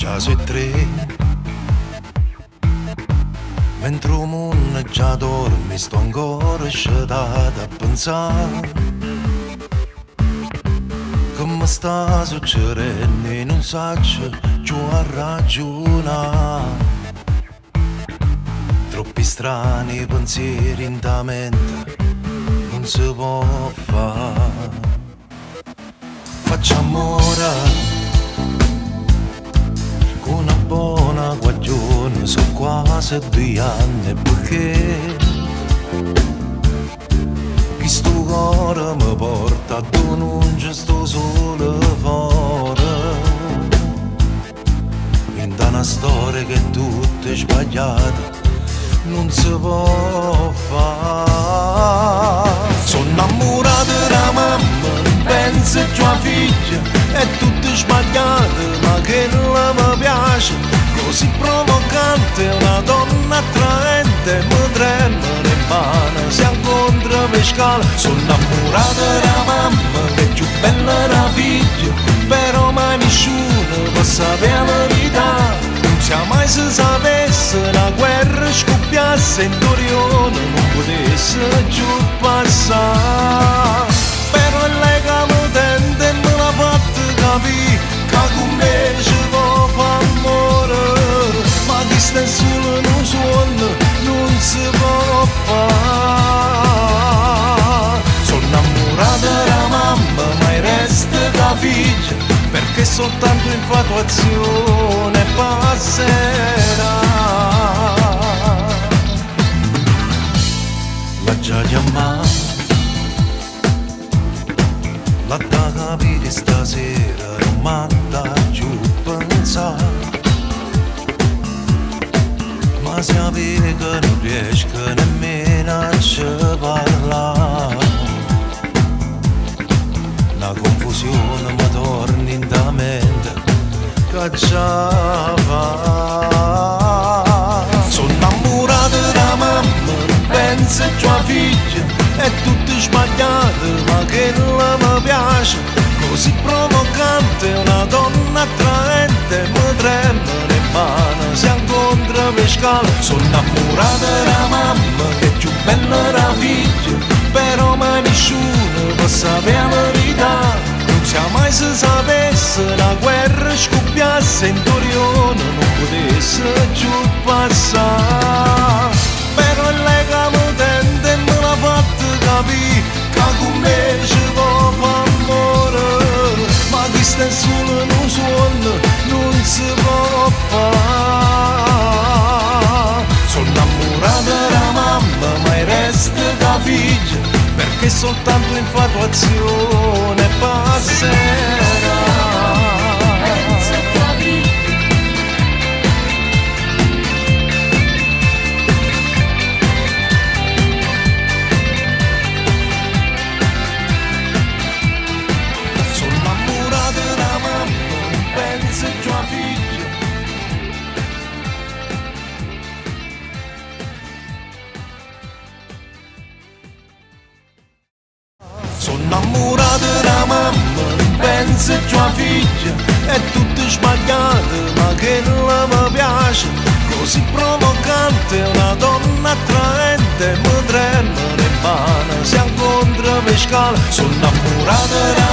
Già e tre, mentre il mondo già dorme, sto ancora scedato a pensare che mi sta succedendo e non saggio più a ragionare. Troppi strani pensieri in ta mente non si può fare. Facciamo ora una buona guaglione, sono quasi 2 anni perché questo cuore mi porta a non c'è sto solo fuori in una storia che è tutta sbagliata, non si può fare. Sono innamorato della mamma, non penso più a figlia, è tutto sbagliato ma che non mi piace, così provocante, una donna attraente, mi tremano le mani, si incontra per scala. Sono innamorato della mamma che è più bella della figlia, però mai nessuno può sapere la verità. Non sia mai se sapesse una guerra scoppiasse in Torione, non potesse più passare. Però il legame tende e me l'ha fatto capire che con me ci può fare amore, ma chi sta solo in un suono non si può fare. Sono innamorato della mamma ma il resto da figlia, perché soltanto infatuazione passerà. La già chiamata, la da capire stasera non manda più pensare, ma sapere che non riesco nemmeno a parlare. La confusione mi torna in da mente che già va. Sono innamorato della mamma, non penso più a figlia, è tutto sbagliato ma che non mi piace, così provocante, una donna attraente, mi tremano le mani, si incontra per scala. Sono innamorato della mamma che è più bella della figlia, però mai nessuno può sapere la verità. Non sia mai se sapesse una guerra scoppiasse in Torione, non potesse più passare. Però il legame tende e me l'ha fatto capire che con me ci può fare amore, ma chi sta solo in un suono non si può fare. Sono innamorato della mamma ma il resto da figlia, perché soltanto infatuazione passerà. Sono innamorato della mamma, non penso più a figlia. Sono innamorato della mamma, non penso più a figlia, è tutto sbagliato ma che non mi piace, così provocante, una donna attraente, mi tremano le mani, si incontra per scala. Sono innamorato della